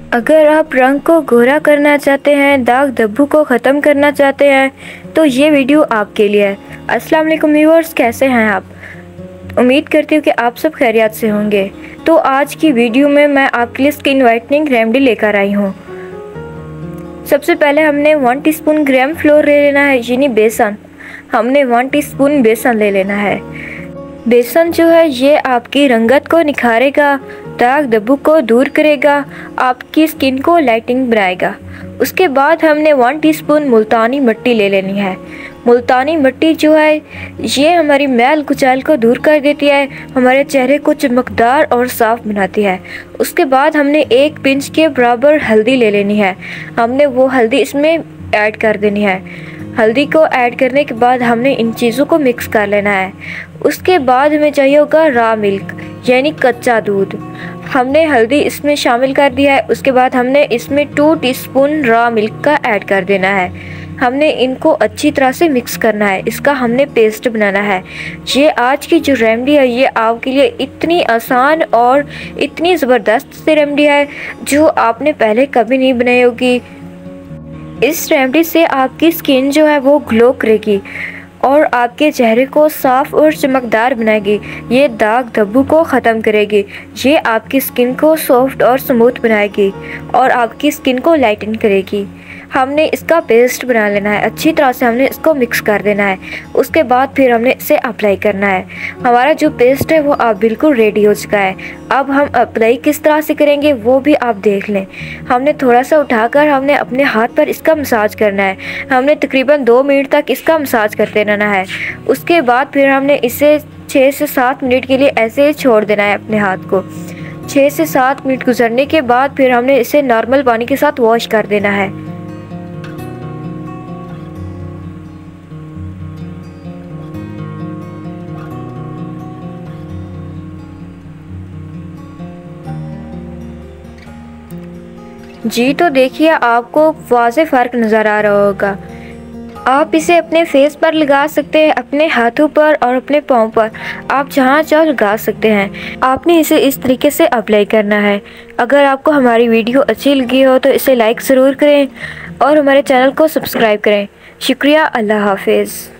अगर आप रंग को गोरा करना चाहते हैं, दाग धब्बों को ख़त्म करना चाहते हैं, तो ये वीडियो आपके लिए है। अस्सलाम वालेकुम व्यूअर्स, कैसे हैं आप? उम्मीद करती हूँ कि आप सब खैरियत से होंगे। तो आज की वीडियो में मैं आपके लिए स्किन वाइटनिंग रेमेडी लेकर आई हूँ। सबसे पहले हमने 1 टीस्पून ग्राम फ्लोर ले लेना है, यानी बेसन। हमने 1 टीस्पून बेसन ले लेना है। बेसन जो है ये आपकी रंगत को निखारेगा, दाग धब्बों को दूर करेगा, आपकी स्किन को लाइटिंग बनाएगा। उसके बाद हमने 1 टीस्पून मुल्तानी मिट्टी ले लेनी है। मुल्तानी मिट्टी जो है ये हमारी मैल कुचैल को दूर कर देती है, हमारे चेहरे को चमकदार और साफ़ बनाती है। उसके बाद हमने 1 पिंच के बराबर हल्दी ले लेनी है। हमने वो हल्दी इसमें ऐड कर देनी है। हल्दी को ऐड करने के बाद हमने इन चीज़ों को मिक्स कर लेना है। उसके बाद हमें चाहिए होगा रॉ मिल्क, यानी कच्चा दूध। हमने हल्दी इसमें शामिल कर दिया है। उसके बाद हमने इसमें 2 टीस्पून रॉ मिल्क का ऐड कर देना है। हमने इनको अच्छी तरह से मिक्स करना है, इसका हमने पेस्ट बनाना है। ये आज की जो रेमेडी है ये आपके लिए इतनी आसान और इतनी ज़बरदस्त सी रेमेडी है जो आपने पहले कभी नहीं बनाई होगी। इस रेमेडी से आपकी स्किन जो है वो ग्लो करेगी और आपके चेहरे को साफ़ और चमकदार बनाएगी। ये दाग धब्बों को ख़त्म करेगी। ये आपकी स्किन को सॉफ्ट और स्मूथ बनाएगी और आपकी स्किन को लाइटन करेगी। हमने इसका पेस्ट बना लेना है। अच्छी तरह से हमने इसको मिक्स कर देना है। उसके बाद फिर हमने इसे अप्लाई करना है। हमारा जो पेस्ट है वो अब बिल्कुल रेडी हो चुका है। अब हम अप्लाई किस तरह से करेंगे वो भी आप देख लें। हमने थोड़ा सा उठाकर हमने अपने हाथ पर इसका मसाज करना है। हमने तकरीबन 2 मिनट तक इसका मसाज करते रहना है। उसके बाद फिर हमने इसे 6 से 7 मिनट के लिए ऐसे ही छोड़ देना है अपने हाथ को। 6 से 7 मिनट गुजरने के बाद फिर हमने इसे नॉर्मल पानी के साथ वॉश कर देना है। जी तो देखिए, आपको वाज़े फ़र्क नज़र आ रहा होगा। आप इसे अपने फेस पर लगा सकते हैं, अपने हाथों पर और अपने पाँव पर, आप जहाँ चाहो लगा सकते हैं। आपने इसे इस तरीके से अप्लाई करना है। अगर आपको हमारी वीडियो अच्छी लगी हो तो इसे लाइक ज़रूर करें और हमारे चैनल को सब्सक्राइब करें। शुक्रिया, अल्लाह हाफिज़।